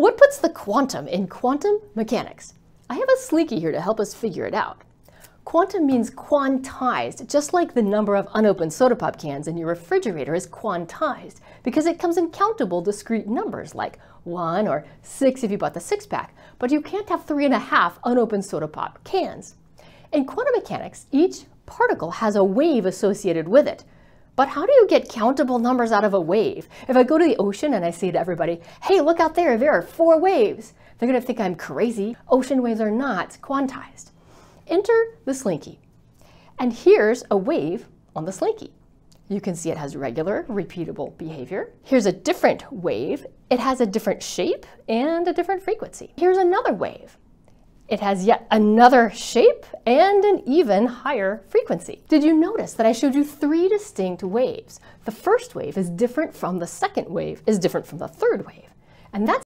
What puts the quantum in quantum mechanics? I have a Slinky here to help us figure it out. Quantum means quantized, just like the number of unopened soda pop cans in your refrigerator is quantized, because it comes in countable discrete numbers like 1 or 6 if you bought the 6-pack, but you can't have 3.5 unopened soda pop cans. In quantum mechanics, each particle has a wave associated with it. But how do you get countable numbers out of a wave? If I go to the ocean and I say to everybody, hey, look out there are 4 waves, they're going to think I'm crazy. Ocean waves are not quantized. Enter the Slinky. And here's a wave on the Slinky. You can see it has regular, repeatable behavior. Here's a different wave. It has a different shape and a different frequency. Here's another wave. It has yet another shape and an even higher frequency. Did you notice that I showed you 3 distinct waves? The first wave is different from the second wave, is different from the third wave. And that's